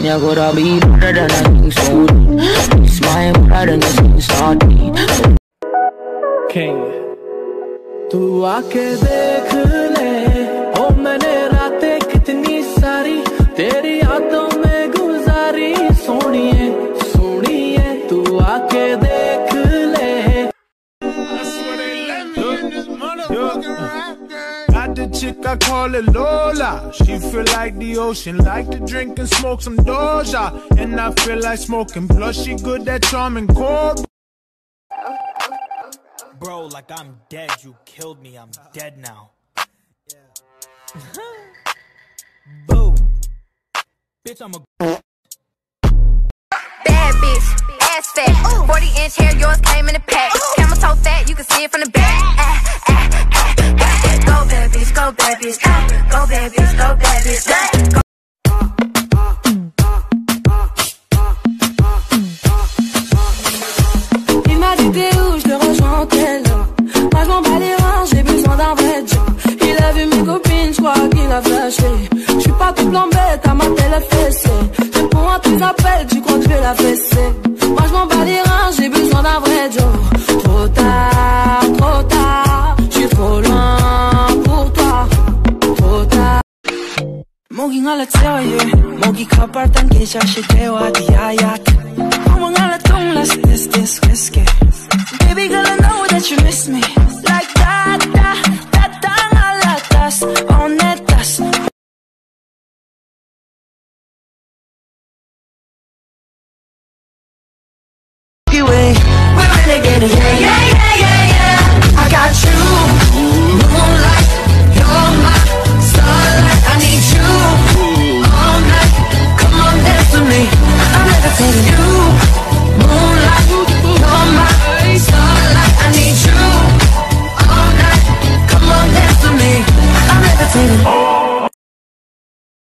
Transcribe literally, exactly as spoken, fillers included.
you coulda be better than I think so. It's my pride and this thing start me. King, तू आके देख ले, ओ मैंने रातें कितनी सारी तेरी यादों में गुजारी। सोनिए सोनिए तू आके देख ले। Got the chick, I call it Lola. She feel like the ocean, like to drink and smoke some Doja. And I feel like smoking, plus she good at charming cold. Bro, like I'm dead, you killed me, I'm dead now. Boo. Bitch, I'm a bad bitch, ass fat, forty inch hair, yours came in a pack. Camel toe fat, you can see it from the back. Ah, ah, ah, ah. Go bad bitch, go bad bitch, go, go bad bitch, go bad bitch, go. Il m'a dit t'es où, je le rejoins en tel. Moi je m'en bats les reins, j'ai besoin d'un vrai job. Il a vu mes copines, je crois qu'il a flashé. Je suis pas tout blanc bête, à ma télé fessée. Je réponds à tes appels, tu crois que je vais la fesser. Moi je m'en bats les reins, j'ai besoin d'un vrai job. Trop tard, trop tard, je suis trop loin pour toi. Trop tard. Mogi nga la tseoye, mogi kapartan ke chashi tewa diayat. Mogi nga la tong las tes tes whiskey. Baby girl, I know that you miss me.